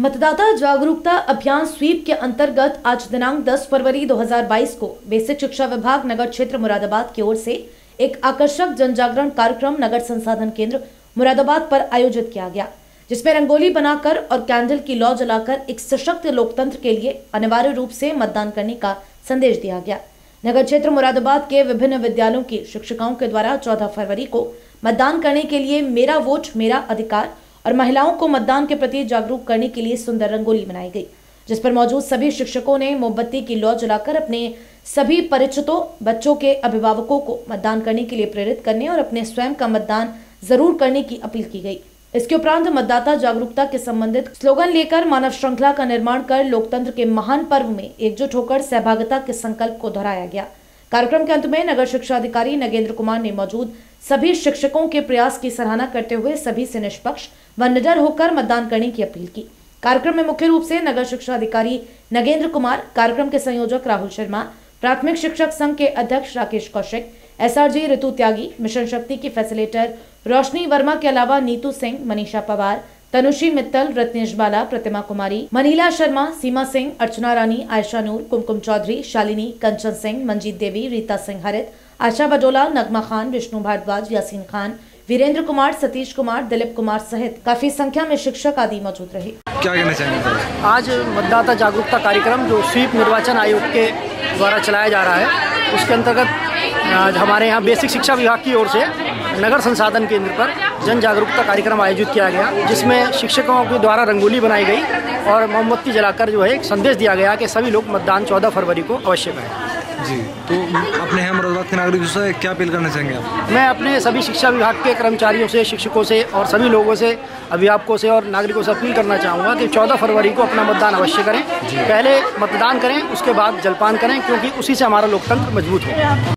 मतदाता जागरूकता अभियान स्वीप के अंतर्गत आज दिनांक 10 फरवरी 2022 को बेसिक शिक्षा विभाग नगर क्षेत्र मुरादाबाद की ओर से एक आकर्षक जन जागरण कार्यक्रम नगर संसाधन केंद्र मुरादाबाद पर आयोजित किया गया, जिसमें रंगोली बनाकर और कैंडल की लौ जलाकर एक सशक्त लोकतंत्र के लिए अनिवार्य रूप से मतदान करने का संदेश दिया गया। नगर क्षेत्र मुरादाबाद के विभिन्न विद्यालयों की शिक्षिकाओं के द्वारा 14 फरवरी को मतदान करने के लिए मेरा वोट मेरा अधिकार और महिलाओं को मतदान के प्रति जागरूक करने के लिए सुंदर रंगोली बनाई गई, जिस पर मौजूद सभी शिक्षकों ने मोमबत्ती की लौ जलाकर अपने सभी परिचितों बच्चों के अभिभावकों को मतदान करने के लिए प्रेरित करने और अपने स्वयं का मतदान जरूर करने की अपील की गई। इसके उपरांत मतदाता जागरूकता के संबंधित स्लोगन लेकर मानव श्रृंखला का निर्माण कर लोकतंत्र के महान पर्व में एकजुट होकर सहभागिता के संकल्प को दोहराया गया। कार्यक्रम के अंत में नगर शिक्षा अधिकारी नगेंद्र कुमार ने मौजूद सभी शिक्षकों के प्रयास की सराहना करते हुए सभी से निष्पक्ष व निडर होकर मतदान करने की अपील की। कार्यक्रम में मुख्य रूप से नगर शिक्षा अधिकारी नगेंद्र कुमार, कार्यक्रम के संयोजक राहुल शर्मा, प्राथमिक शिक्षक संघ के अध्यक्ष राकेश कौशिक, SRG ऋतु त्यागी, मिशन शक्ति की फैसिलिटेटर रोशनी वर्मा के अलावा नीतू सिंह, मनीषा पवार, तनुश्री मित्तल, रत्नेश बाला, प्रतिमा कुमारी, मनीला शर्मा, सीमा सिंह, अर्चना रानी, आयशा नूर, कुमकुम चौधरी, शालिनी, कंचन सिंह, मंजीत देवी, रीता सिंह हरित, आशा बडोला, नगमा खान, विष्णु भारद्वाज, यासीन खान, वीरेंद्र कुमार, सतीश कुमार, दिलीप कुमार सहित काफी संख्या में शिक्षक आदि मौजूद रहे। क्या कहना चाहेंगे? आज मतदाता जागरूकता कार्यक्रम जो स्वीप निर्वाचन आयोग के द्वारा चलाया जा रहा है, उसके अंतर्गत आज हमारे यहाँ बेसिक शिक्षा विभाग की ओर से नगर संसाधन केंद्र पर जन जागरूकता कार्यक्रम आयोजित किया गया, जिसमें शिक्षकों के द्वारा रंगोली बनाई गई और मोमबत्ती जलाकर जो है एक संदेश दिया गया कि सभी लोग मतदान 14 फरवरी को अवश्य करें। जी, तो अपने यहाँ मुरादाबाद के नागरिकों से क्या अपील करना चाहेंगे आप? मैं अपने सभी शिक्षा विभाग के कर्मचारियों से, शिक्षकों से और सभी लोगों से, अभिभावकों से और नागरिकों से अपील करना चाहूँगा कि 14 फरवरी को अपना मतदान अवश्य करें। पहले मतदान करें, उसके बाद जलपान करें, क्योंकि उसी से हमारा लोकतंत्र मजबूत हो।